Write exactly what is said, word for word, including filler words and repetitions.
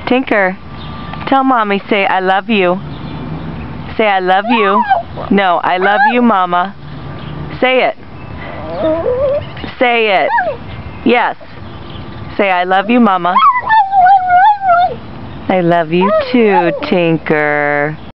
Tinker, tell Mommy, say I love you. Say I love you. No, I love you, Mama. Say it. Say it. Yes. Say I love you, Mama. I love you too, Tinker.